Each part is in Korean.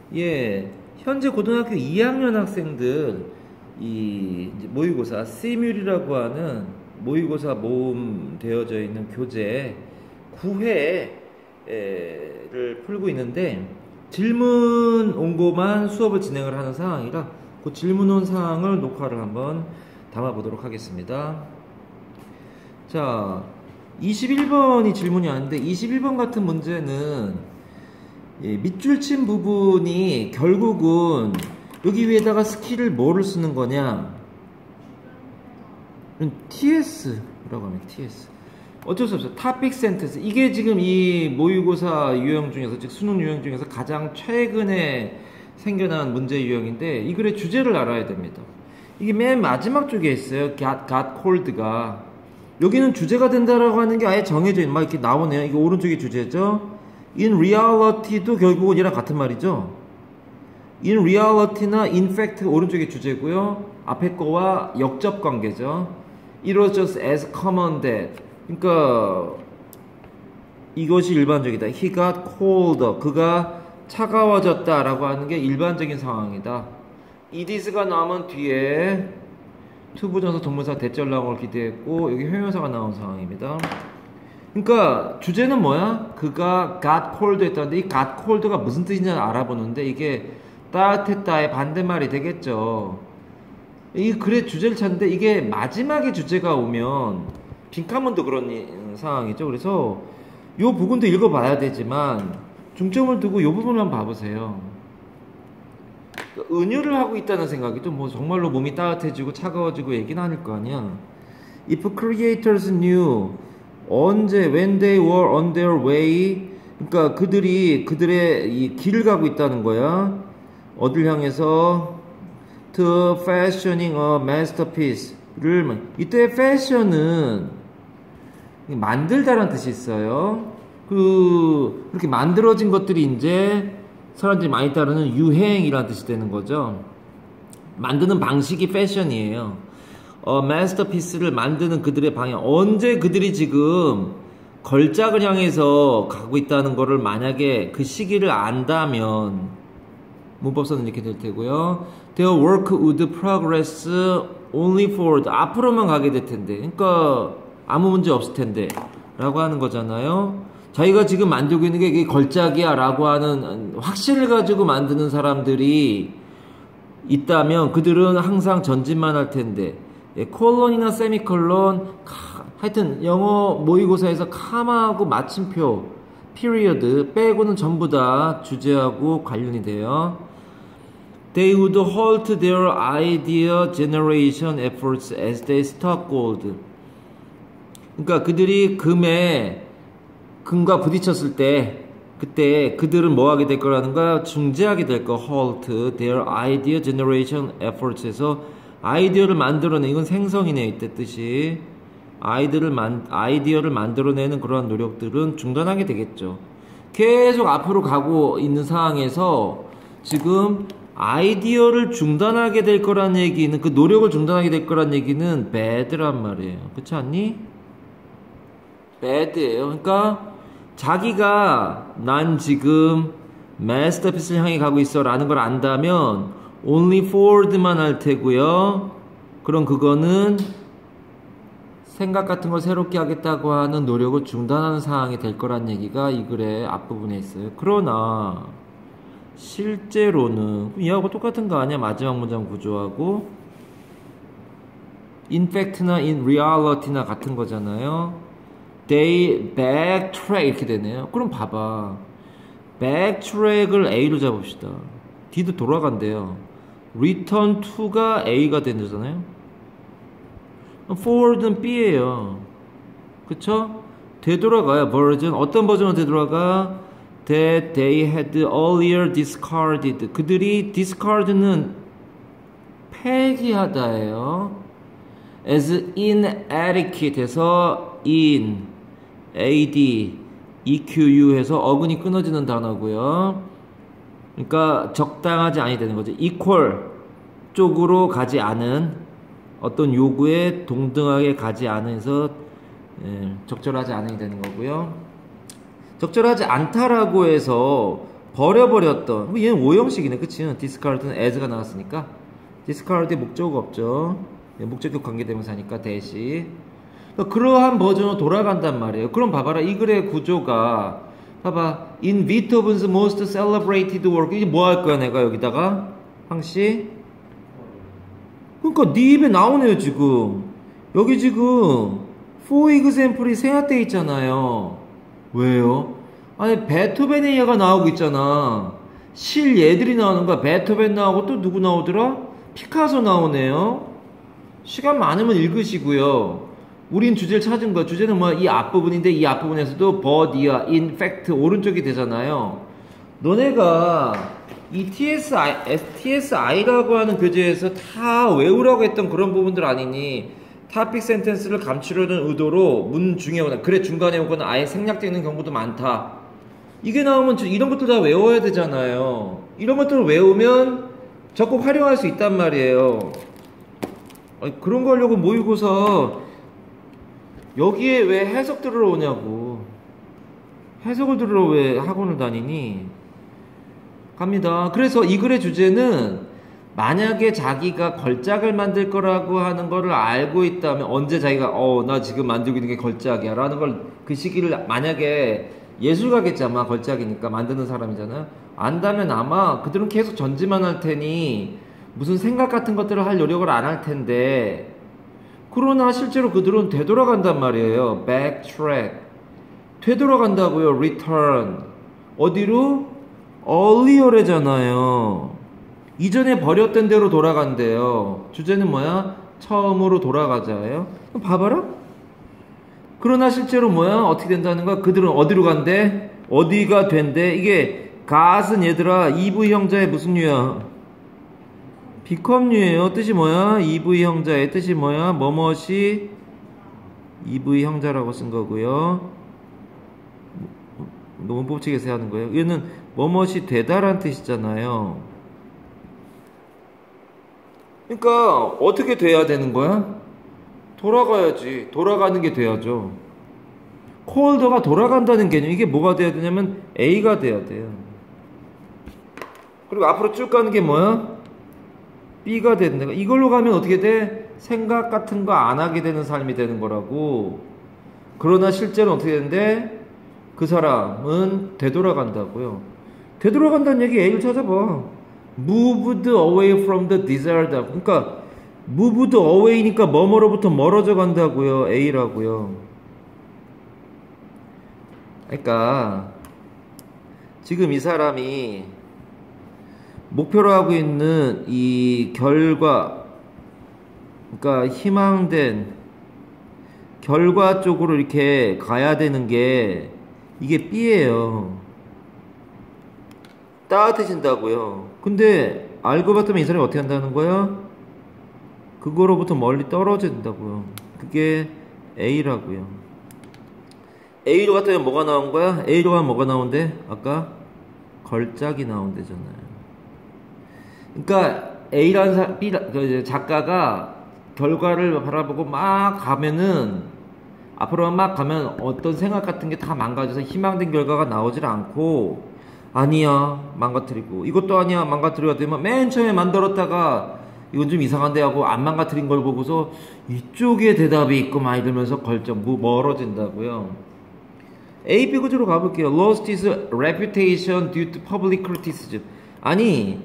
예, 현재 고등학교 2학년 학생들 이 이제 모의고사 시뮬이라고 하는 모의고사 모음 되어져 있는 교재 9회를 풀고 있는데 질문 온 거만 수업을 진행을 하는 상황이라 그 질문 온 사항을 녹화를 한번 담아 보도록 하겠습니다. 자, 21번이 질문이 왔는데 21번 같은 문제는 밑줄 친 부분이 결국은 여기 위에다가 스킬을 뭐를 쓰는 거냐? TS라고 합니다. TS. 어쩔 수 없어요. 토픽 센텐스. 이게 지금 이 모의고사 유형 중에서, 즉 수능 유형 중에서 가장 최근에 생겨난 문제 유형인데 이 글의 주제를 알아야 됩니다. 이게 맨 마지막 쪽에 있어요. got cold가. 여기는 주제가 된다라고 하는 게 아예 정해져 있는, 막 이렇게 나오네요. 이게 오른쪽이 주제죠. in reality도 결국은 얘랑 같은 말이죠. in reality나 in fact 오른쪽이 주제고요. 앞에 거와 역접 관계죠. it was just as common that. 그러니까 이것이 일반적이다. he got colder. 그가 차가워졌다라고 하는 게 일반적인 상황이다. it is가 나오면 뒤에 투부정사 동문사 대절 나온 걸 기대했고 여기 형용사가 나온 상황입니다. 그러니까 주제는 뭐야? 그가 got cold 했다는데 이 got cold가 무슨 뜻인지 알아보는데 이게 따뜻했다의 반대말이 되겠죠. 이 글의 주제를 찾는데 이게 마지막에 주제가 오면 빈칸문도 그런 상황이죠. 그래서 이 부분도 읽어봐야 되지만 중점을 두고 이 부분을 한번 봐보세요. 은유를 하고 있다는 생각이죠. 뭐 정말로 몸이 따뜻해지고 차가워지고 얘기는 아닐 거 아니야. If creators knew 언제 when they were on their way, 그러니까 그들이 그들의 이 길을 가고 있다는 거야. 어딜 향해서 to fashioning a masterpiece를, 이때 fashion은 만들다라는 뜻이 있어요. 그렇게 만들어진 것들이 이제 사람들이 많이 따르는 유행이라는 뜻이 되는 거죠. 만드는 방식이 패션이에요. 마스터피스를 만드는 그들의 방향. 언제 그들이 지금 걸작을 향해서 가고 있다는 거를 만약에 그 시기를 안다면 문법서는 이렇게 될 테고요. Their work would progress only forward. 앞으로만 가게 될 텐데. 그러니까 아무 문제 없을 텐데 라고 하는 거잖아요. 자기가 지금 만들고 있는 게 이게 걸작이야 라고 하는 확신을 가지고 만드는 사람들이 있다면 그들은 항상 전진만 할 텐데, 콜론이나 세미콜론, 하여튼 영어 모의고사에서 카마하고 마침표, 피리어드 빼고는 전부 다 주제하고 관련이 돼요. They would halt their idea generation efforts as they struck gold. 그러니까 그들이 금과 부딪혔을 때 그때 그들은 뭐 하게 될 거라는 거야? 중지하게 될 거. halt their idea generation efforts에서 아이디어를 만들어내. 이건 생성이네 이때 뜻이. 아이디어를 만들어내는 그러한 노력들은 중단하게 되겠죠. 계속 앞으로 가고 있는 상황에서 지금 아이디어를 중단하게 될 거란 얘기는, 그 노력을 중단하게 될 거란 얘기는 bad란 말이에요. 그렇지 않니? bad예요. 그러니까 자기가 난 지금 마스터피스를 향해 가고 있어 라는 걸 안다면 only forward만 할 테고요. 그럼 그거는 생각 같은 걸 새롭게 하겠다고 하는 노력을 중단하는 상황이 될 거란 얘기가 이 글의 앞부분에 있어요. 그러나 실제로는 이하고 똑같은 거 아니야? 마지막 문장 구조하고 in fact나 in reality나 같은 거잖아요. They backtrack 이렇게 되네요. 그럼 봐봐. backtrack을 A로 잡읍시다. D도 돌아간대요. return to가 A가 된다잖아요. forward는 B예요. 그쵸? 되돌아가요. version. 어떤 버전으로 되돌아가? That they had earlier discarded. 그들이 discard는 폐기하다예요. as inadequate 해서 in AD, EQU 해서 어근이 끊어지는 단어고요. 그러니까 적당하지 않이 되는 거죠. equal 쪽으로 가지 않은, 어떤 요구에 동등하게 가지 않아서 적절하지 않이 되는 거고요. 적절하지 않다라고 해서 버려버렸던. 뭐 얘는 오형식이네, 그치? discard는 as가 나왔으니까. discard에 목적어가 없죠. 목적격 관계대명사니까 대시. 그러한 버전으로 돌아간단 말이에요. 그럼 봐봐라. 이 글의 구조가 봐봐. In Beethoven's most celebrated work. 이게 뭐 할 거야 내가 여기다가? 항시. 그러니까 네 입에 나오네요 지금. 여기 지금 for example이 생략되어 있잖아요. 왜요? 아니 베토벤의 예가 나오고 있잖아. 실 예들이 나오는 거야. 베토벤 나오고 또 누구 나오더라? 피카소 나오네요. 시간 많으면 읽으시고요. 우린 주제를 찾은 거야. 주제는 뭐야? 이 앞부분인데 이 앞부분에서도 but이야, in fact 오른쪽이 되잖아요. 너네가 이 TSI라고 하는 교재에서 다 외우라고 했던 그런 부분들 아니니? 타픽 센텐스를 감추려는 의도로 문 중에 오거나 글의 중간에 오거나 아예 생략되어 있는 경우도 많다. 이게 나오면 이런 것들 다 외워야 되잖아요. 이런 것들을 외우면 적극 활용할 수 있단 말이에요. 아니, 그런 거 하려고 모의고사 여기에 왜 해석 들으러 오냐고. 해석을 들으러 왜 학원을 다니니? 갑니다. 그래서 이 글의 주제는 만약에 자기가 걸작을 만들 거라고 하는 거를 알고 있다면 언제 자기가 나 지금 만들고 있는 게 걸작이야 라는 걸 그 시기를 만약에 예술가겠지 아마 걸작이니까 만드는 사람이잖아요. 안다면 아마 그들은 계속 전지만 할 테니 무슨 생각 같은 것들을 할 노력을 안 할 텐데 그러나 실제로 그들은 되돌아간단 말이에요. backtrack. 되돌아간다고요. return. 어디로? earlier래잖아요. 이전에 버렸던 대로 돌아간대요. 주제는 뭐야? 처음으로 돌아가자예요. 그럼 봐봐라. 그러나 실제로 뭐야? 어떻게 된다는 거야? 그들은 어디로 간대? 어디가 된대? 이게 갓은 얘들아 EV 형자의 무슨 류야? become류예요. 뜻이 뭐야? EV 형자의 뜻이 뭐야? 뭐뭇이 EV 형자라고 쓴 거고요. 너무 법칙에서 하는 거예요. 얘는 뭐뭇이 되다란 뜻이잖아요. 그러니까 어떻게 돼야 되는 거야? 돌아가야지. 돌아가는 게 돼야죠. 콜더가 돌아간다는 개념. 이게 뭐가 돼야 되냐면 A가 돼야 돼요. 그리고 앞으로 쭉 가는 게 뭐야? B가 된다. 이걸로 가면 어떻게 돼? 생각 같은 거 안 하게 되는 삶이 되는 거라고. 그러나 실제로 어떻게 되는데? 그 사람은 되돌아간다고요. 되돌아간다는 얘기 A를 찾아봐. moved away from the desired. 그러니까 moved away니까 뭐뭐로부터 멀어져 간다고요. A라고요. 그러니까 지금 이 사람이 목표로 하고 있는 이 결과, 그러니까 희망된 결과 쪽으로 이렇게 가야 되는 게 이게 B예요. 따뜻해진다고요. 근데 알고 봤더니 이 사람이 어떻게 한다는 거야? 그거로부터 멀리 떨어진다고요. 그게 A라고요. A로 갔더니 뭐가 나온 거야? A로 가면 뭐가 나온대? 아까 걸작이 나온대잖아요. 그러니까 A라는 작가가 결과를 바라보고 막 가면은 앞으로 막 가면 어떤 생각 같은 게 다 망가져서 희망된 결과가 나오질 않고 아니야 망가뜨리고 이것도 아니야 망가뜨리고 되면 맨 처음에 만들었다가 이건 좀 이상한데 하고 안 망가뜨린 걸 보고서 이쪽에 대답이 있고 막 이러면서 멀어진다고요. A, B 구조로 가볼게요. Lost his reputation due to public criticism. 아니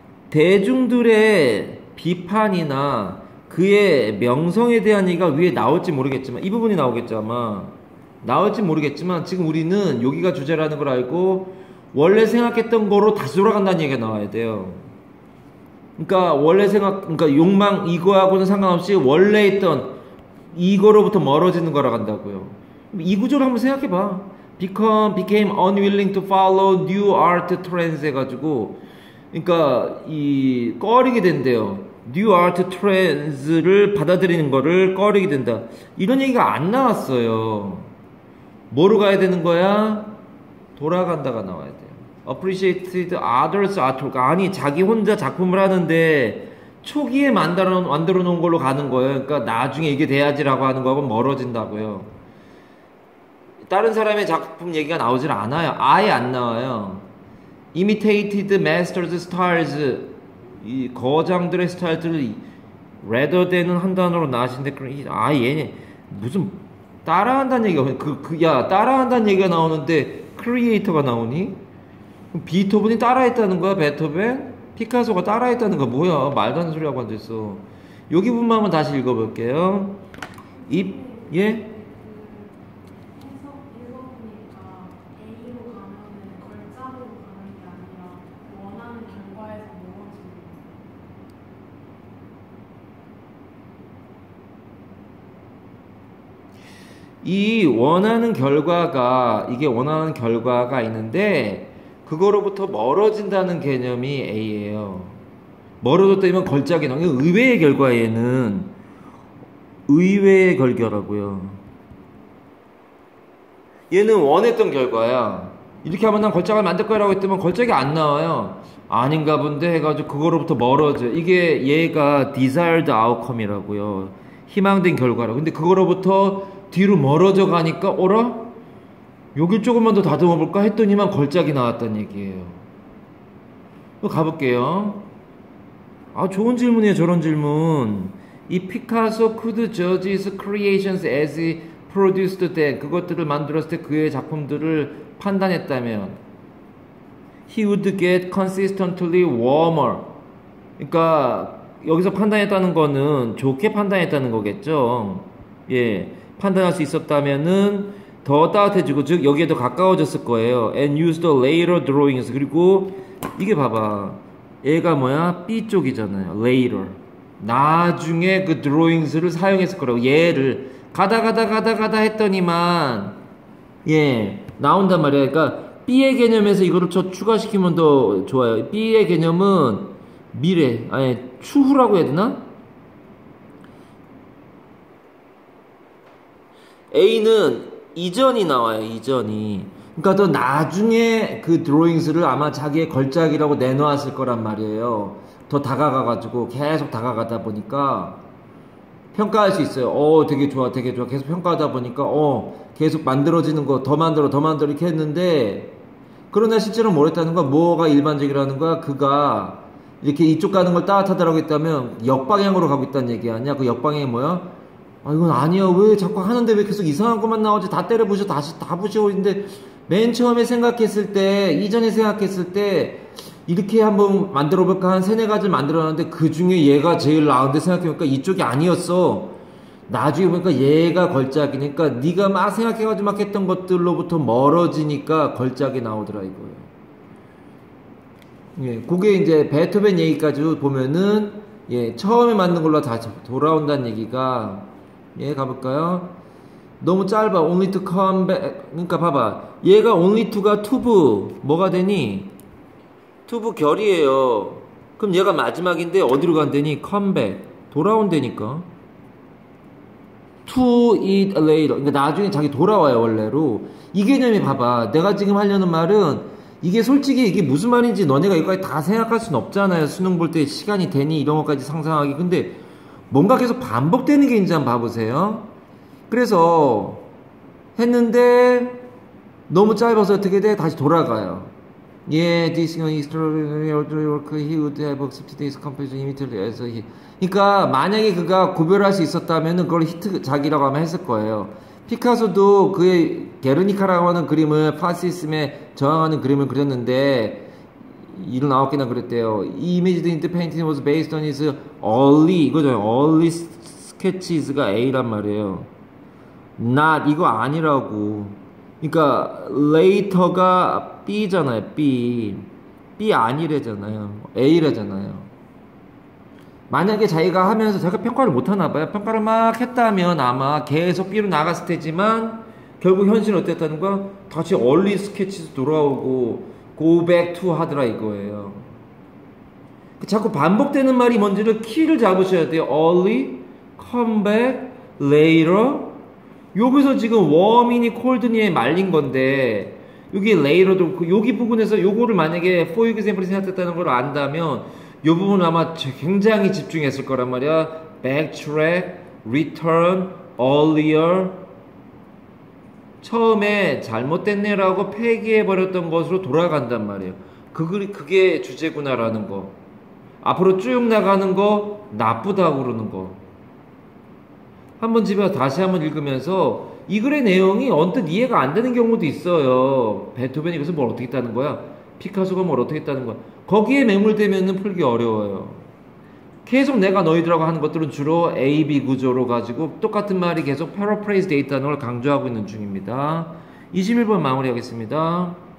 대중들의 비판이나 그의 명성에 대한 얘기가 위에 나올지 모르겠지만 이 부분이 나오겠죠 아마. 나올지 모르겠지만 지금 우리는 여기가 주제라는 걸 알고 원래 생각했던 거로 다시 돌아간다는 얘기가 나와야 돼요. 그러니까 원래 그러니까 욕망 이거하고는 상관없이 원래 있던 이거로부터 멀어지는 거라 간다고요. 이 구조를 한번 생각해봐. became unwilling to follow new art trends 해가지고 그러니까 이 꺼리게 된대요. new art trends를 받아들이는 거를 꺼리게 된다. 이런 얘기가 안 나왔어요. 뭐로 가야 되는 거야? 돌아간다가 나와야 돼요. appreciated others artwork. 아니 자기 혼자 작품을 하는데 초기에 만들어 놓은 걸로 가는 거예요. 그러니까 나중에 이게 돼야지라고 하는 거하고 멀어진다고요. 다른 사람의 작품 얘기가 나오질 않아요. 아예 안 나와요. imitated masters styles 이 거장들의 스타일들을 rather than은 한 단어로 나신데 얘네 무슨 따라한다는 얘기가 야 따라한다는 얘기가 나오는데 크리에이터가 나오니? 비토벤이 따라했다는 거야 베토벤? 피카소가 따라했다는 거야 뭐야 말도 안 되는 소리 하고 앉아있어. 여기 부분만 한번 다시 읽어볼게요. 예? 이 원하는 결과가 이게 원하는 결과가 있는데 그거로부터 멀어진다는 개념이 A예요. 멀어졌다면 걸작이 나오는 의외의 결과에는 의외의 결과라고요. 얘는 원했던 결과야. 이렇게 하면 난 걸작을 만들 거라고 했더니 걸작이 안 나와요. 아닌가 본데 해가지고 그거로부터 멀어져. 이게 얘가 desired outcome이라고요. 희망된 결과라고. 근데 그거로부터 뒤로 멀어져 가니까 어라? 여길 조금만 더 다듬어 볼까 했더니만 걸작이 나왔다는 얘기예요. 가볼게요. 아 좋은 질문이에요. 저런 질문. 이 피카소 could judge his creations as he produced them. 그것들을 만들었을 때 그의 작품들을 판단했다면 he would get consistently warmer. 그러니까 여기서 판단했다는 거는 좋게 판단했다는 거겠죠. 예. 판단할 수 있었다면은 더 따뜻해지고 즉 여기에 더 가까워졌을 거예요. And use the later drawings. 그리고 이게 봐봐. 얘가 뭐야? B 쪽이잖아요. later. 나중에 그 drawings를 사용했을 거라고. 얘를 가다 했더니만 예 나온단 말이야. 그러니까 B의 개념에서 이거를 추가시키면 더 좋아요. B의 개념은 미래 아니 추후라고 해야 되나? A는 이전이 나와요. 이전이. 그러니까 더 나중에 그 드로잉스를 아마 자기의 걸작이라고 내놓았을 거란 말이에요. 더 다가가가지고 계속 다가가다 보니까 평가할 수 있어요. 되게 좋아. 계속 평가하다 보니까 계속 만들어지는 거 더 만들어 이렇게 했는데 그러나 실제로 뭐랬다는 거야? 뭐가 일반적이라는 거야? 그가 이렇게 이쪽 가는 걸 따뜻하다라고 했다면 역방향으로 가고 있다는 얘기 아니야? 그 역방향이 뭐야? 이건 아니야. 왜 자꾸 하는데 왜 계속 이상한 것만 나오지? 다 때려부셔. 다시 다 부시고 있는데 맨 처음에 생각했을 때 이전에 생각했을 때 이렇게 한번 만들어볼까 한 세네 가지를 만들어놨는데 그 중에 얘가 제일 나은데 생각해보니까 이쪽이 아니었어. 나중에 보니까 얘가 걸작이니까 네가 막 생각해가지고 막 했던 것들로부터 멀어지니까 걸작이 나오더라 이거예요. 예, 그게 이제 베토벤 얘기까지 보면은 예, 처음에 만든 걸로 다시 돌아온다는 얘기가 예, 가볼까요? 너무 짧아. only to come back. 그러니까 봐봐. 얘가 only to가 tu부 뭐가 되니? tu부 결이에요. 그럼 얘가 마지막인데 어디로 간다니? come back. 돌아온다니까. to it later. 그러니까 나중에 자기 돌아와요, 원래로. 이 개념이 봐봐. 내가 지금 하려는 말은 이게 솔직히 이게 무슨 말인지 너네가 이거까지 다 생각할 수는 없잖아요. 수능 볼 때 시간이 되니 이런 것까지 상상하기. 근데 뭔가 계속 반복되는 게 있는지 한번 봐보세요. 그래서 했는데 너무 짧아서 어떻게 돼? 다시 돌아가요. 예, this extraordinary work he would have accepted his composition immediately as he. 그러니까 만약에 그가 구별할 수 있었다면은 그걸 히트 작이라고 하면 했을 거예요. 피카소도 그의 게르니카라고 하는 그림을 파시즘에 저항하는 그림을 그렸는데 79개나 그랬대요. 이 images in the painting was based on his early 이거죠. early sketches가 A란 말이에요. not 이거 아니라고. 그러니까 later가 B잖아요. B 아니래잖아요. A래잖아요. 만약에 자기가 하면서 자기가 평가를 못하나 봐요. 평가를 막 했다면 아마 계속 B로 나갔을 테지만 결국 현실은 어땠다는 거야? 다시 early sketches 돌아오고 go back to 하더라 이거예요. 자꾸 반복되는 말이 뭔지를 키를 잡으셔야 돼요. early, come back, later. 여기서 지금 warm이니 cold니에 말린 건데 여기 later도 여기 부분에서 요거를 만약에 for example이 생각했다는 걸 안다면 이 부분은 아마 굉장히 집중했을 거란 말이야. backtrack, return, earlier. 처음에 잘못됐네라고 폐기해버렸던 것으로 돌아간단 말이에요. 그게 주제구나라는 거. 앞으로 쭉 나가는 거 나쁘다고 그러는 거. 한번 집에 와서 다시 한번 읽으면서 이 글의 내용이 언뜻 이해가 안 되는 경우도 있어요. 베토벤이 이것을 뭘 어떻게 했다는 거야? 피카소가 뭘 어떻게 했다는 거야? 거기에 매몰되면은 풀기 어려워요. 계속 내가 너희들하고 하는 것들은 주로 A, B 구조로 가지고 똑같은 말이 계속 paraphrase 돼 있다는 걸 강조하고 있는 중입니다. 21번 마무리하겠습니다.